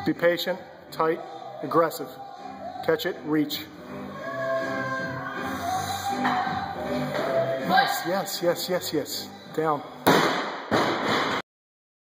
Be patient, tight, aggressive. Catch it, reach. Nice, yes, yes, yes, yes. Down.